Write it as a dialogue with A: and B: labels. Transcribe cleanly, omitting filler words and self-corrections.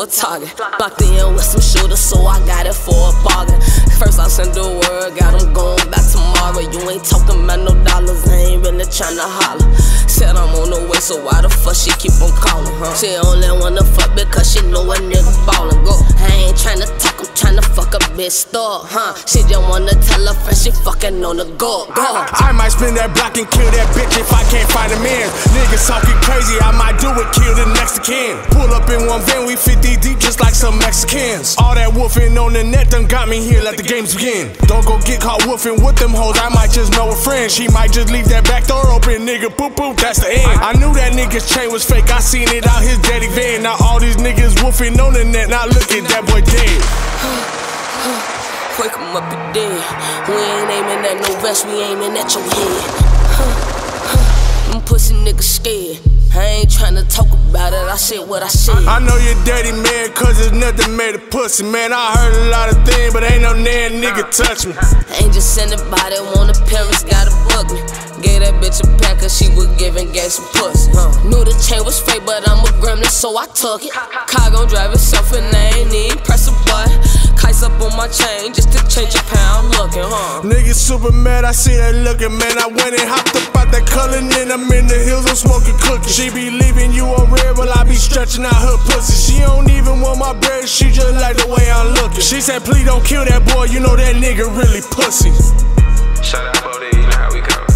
A: a target. Blocked in with some shooters, so I got it for a bargain. First I send the word, got them going back tomorrow. You ain't talking about no dollars, I ain't really tryna holler. Said I'm on the way, so why the fuck she keep on calling, huh? She only wanna fuck because she know a nigga ballin', go. I ain't tryna talk, I'm tryna fuck a bitch store, huh? She just wanna tell her friend she fucking on the go.
B: I might spin that block and kill that bitch if I can't find a man. Niggas talking crazy, I might do it, kill the next kin. Pull up in one van, we 50 deep just like some Mexicans. All that woofing on the net done got me here, let the games begin. Don't go get caught woofing with them hoes, I might just know a friend. She might just leave that back door open, nigga, boop boop, that's the end. I knew that nigga's chain was fake, I seen it out his daddy van. Now all these niggas woofing on the net, now look at that boy dead.
A: Wake him up, you dead. We ain't aiming at no vest, we aiming at your head. Them pussy niggas scared. I ain't tryna talk about it, I said what I said.
B: I know you're dirty, man, cause there's nothing made of pussy, man. I heard a lot of things, but ain't no damn nigga touch me.
A: Ain't just anybody, want the parents gotta book me. Gave that bitch a pack cause she was giving gang some pussy. Knew the chain was fake, but I'm a gremlin, so I took it. Car gon' drive itself and I ain't even press a button. Kites up on my chain just to change a pound looking,
B: Niggas super mad, I see that looking, man. I went and hopped up out that color, and I'm in the hills, I'm smoking cookies. She be leaving you on red, but I be stretching out her pussy. She don't even want my bread, she just like the way I'm looking. She said, please don't kill that boy, you know that nigga really pussy.
C: Shout out Bodene, you know how we go.